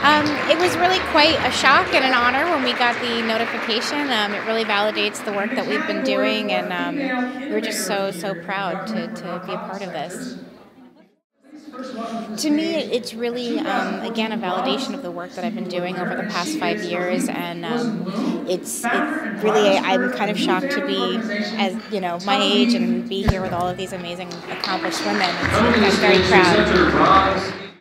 It was really quite a shock and an honor when we got the notification. It really validates the work that we've been doing, and we're just so proud to be a part of this. To me, it's really, again, a validation of the work that I've been doing over the past 5 years, and it really, I'm kind of shocked to be, as my age and be here with all of these amazing, accomplished women. I'm very proud.